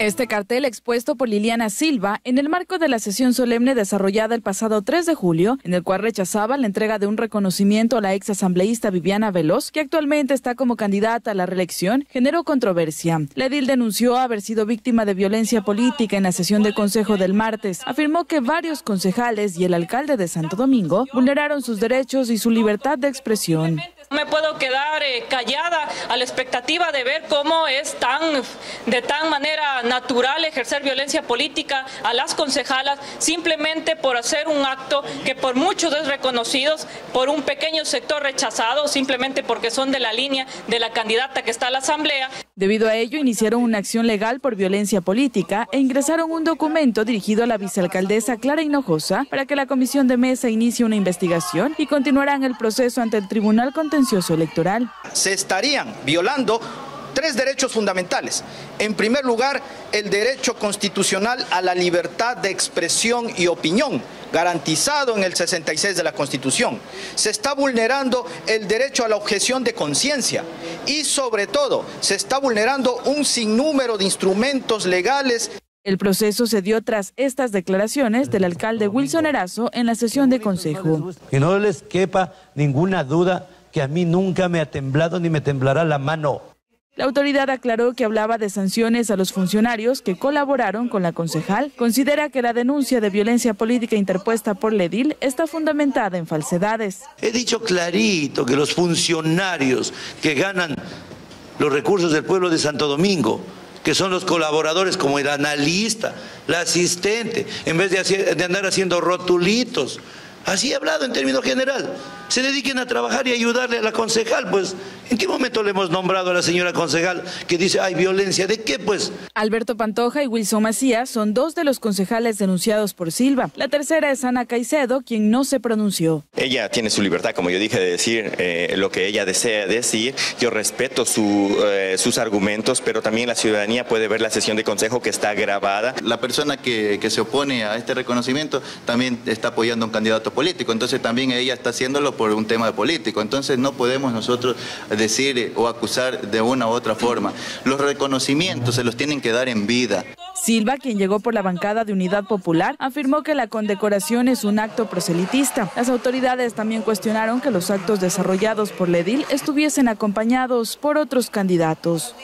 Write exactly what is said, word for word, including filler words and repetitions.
Este cartel expuesto por Liliana Silva en el marco de la sesión solemne desarrollada el pasado tres de julio, en el cual rechazaba la entrega de un reconocimiento a la ex asambleísta Viviana Veloz, que actualmente está como candidata a la reelección, generó controversia. La edil denunció haber sido víctima de violencia política en la sesión de consejo del martes. Afirmó que varios concejales y el alcalde de Santo Domingo vulneraron sus derechos y su libertad de expresión. No me puedo quedar eh, callada a la expectativa de ver cómo es tan, de tan manera natural ejercer violencia política a las concejalas simplemente por hacer un acto que por muchos es reconocido, por un pequeño sector rechazado, simplemente porque son de la línea de la candidata que está a la asamblea. Debido a ello, iniciaron una acción legal por violencia política e ingresaron un documento dirigido a la vicealcaldesa Clara Hinojosa para que la comisión de mesa inicie una investigación y continuarán el proceso ante el Tribunal Contencioso Electoral. Se estarían violando tres derechos fundamentales. En primer lugar, el derecho constitucional a la libertad de expresión y opinión, garantizado en el sesenta y seis de la Constitución. Se está vulnerando el derecho a la objeción de conciencia y, sobre todo, se está vulnerando un sinnúmero de instrumentos legales. El proceso se dio tras estas declaraciones del alcalde Wilson Erazo en la sesión de consejo. Que no les quepa ninguna duda que a mí nunca me ha temblado ni me temblará la mano. La autoridad aclaró que hablaba de sanciones a los funcionarios que colaboraron con la concejal. Considera que la denuncia de violencia política interpuesta por la edil está fundamentada en falsedades. He dicho clarito que los funcionarios que ganan los recursos del pueblo de Santo Domingo, que son los colaboradores como el analista, la asistente, en vez de, hacer, de andar haciendo rotulitos, así he hablado en términos general, se dediquen a trabajar y ayudarle a la concejal, pues, ¿en qué momento le hemos nombrado a la señora concejal que dice, hay violencia? ¿De qué, pues? Alberto Pantoja y Wilson Macías son dos de los concejales denunciados por Silva. La tercera es Ana Caicedo, quien no se pronunció. Ella tiene su libertad, como yo dije, de decir eh, lo que ella desea decir. Yo respeto su, eh, sus argumentos, pero también la ciudadanía puede ver la sesión de consejo que está grabada. La persona que, que se opone a este reconocimiento también está apoyando a un candidato político, entonces también ella está haciéndolo por un tema político, entonces no podemos nosotros decir o acusar de una u otra forma. Los reconocimientos se los tienen que dar en vida. Silva, quien llegó por la bancada de Unidad Popular, afirmó que la condecoración es un acto proselitista. Las autoridades también cuestionaron que los actos desarrollados por la edil estuviesen acompañados por otros candidatos.